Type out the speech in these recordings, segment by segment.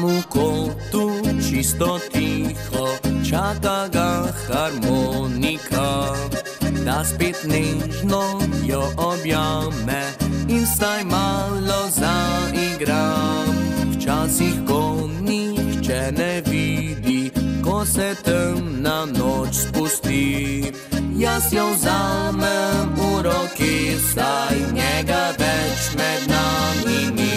Tam u kotu čisto tiho čaka ga harmonika, da spet nežno jo objame in vsaj malo zaigra. Včasih, ko nihče ne vidi, ko se temna noč spusti, jaz jo vzamem v roki, saj njega več med nami ni.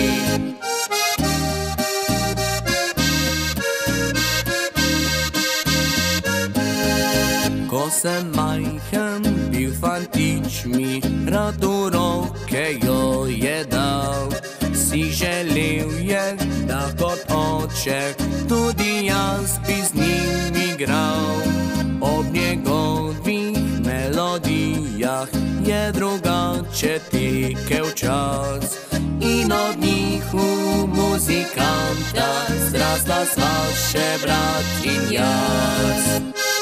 Ko sem majhen bil fantič, mi rad v roke jo je dal. Si želel je, da kot oče tudi jaz bi z njim igral. Ob njegovih melodijah je drugače tekel čas in od njih v muzikanta zrasla sva še brat in jaz.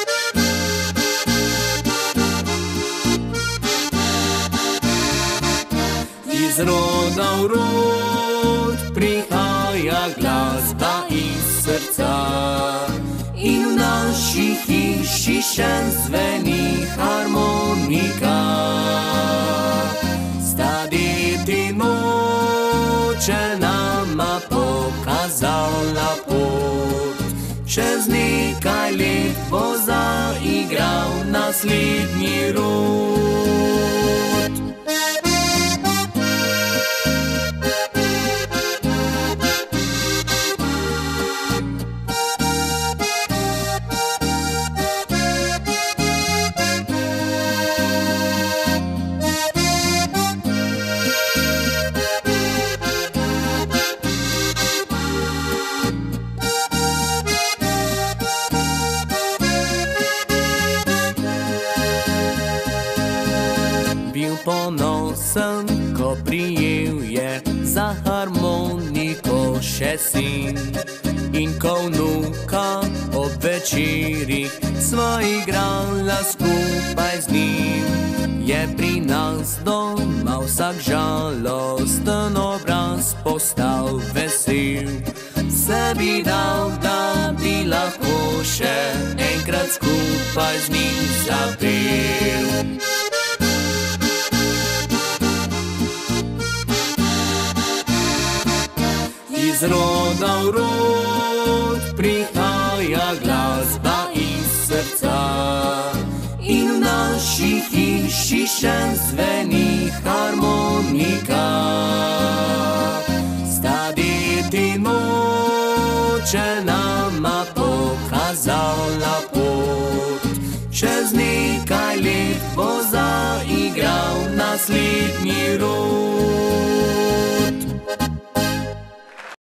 Iz roda v rod prihaja glasba iz srca in v naši hiši še zveni harmonika. Sta deti noče nama pokazala pot, čez nekaj let bo zaigral naslednji rod. Bil ponosen, ko prijel je za harmoniko še sin, in ko vnuka ob večerih sva igrala skupaj z njim. Je pri nas doma vsak žalosten obraz postal vesel, sebi dal, da bi lahko še enkrat skupaj z njim zapel. Iz roda v rod prihaja glasba iz srca in v naši hiši še zveni harmonika. Sta deti noče nama pokazala pot, čez nekaj let bo zaigral naslednji